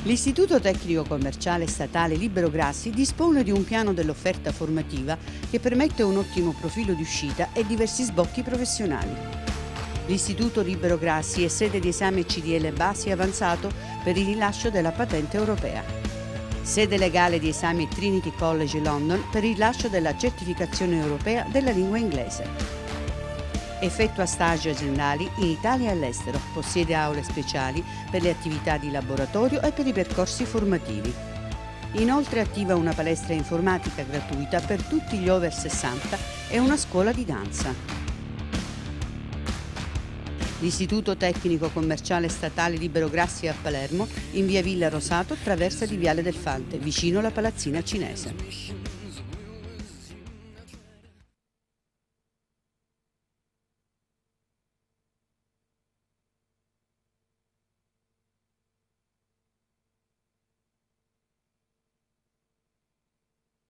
L'Istituto Tecnico Commerciale Statale Libero Grassi dispone di un piano dell'offerta formativa che permette un ottimo profilo di uscita e diversi sbocchi professionali. L'Istituto Libero Grassi è sede di esame CDL base avanzato per il rilascio della patente europea. Sede legale di esami Trinity College London per il rilascio della certificazione europea della lingua inglese. Effettua stage aziendali in Italia e all'estero, possiede aule speciali per le attività di laboratorio e per i percorsi formativi. Inoltre attiva una palestra informatica gratuita per tutti gli over 60 e una scuola di danza. L'Istituto Tecnico Commerciale Statale Libero Grassi a Palermo, in via Villa Rosato, traversa di Viale del Fante, vicino alla Palazzina Cinese.